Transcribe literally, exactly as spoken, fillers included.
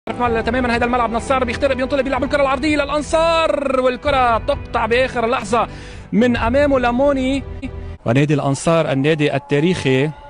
تماما هذا الملعب. نصار بيخترق بينطلق بيلعب الكره العرضيه للانصار والكره تقطع باخر لحظه من امامه لموني. ونادي الانصار النادي التاريخي